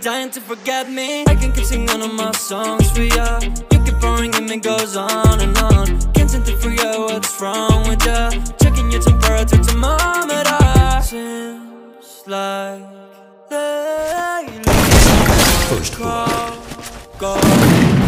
dying to forget me. I can keep singing all my songs for ya. You keep pouring and it goes on and on. Can't seem to figure what's wrong with ya. Checking your temperature thermometer. Seems like lately First go.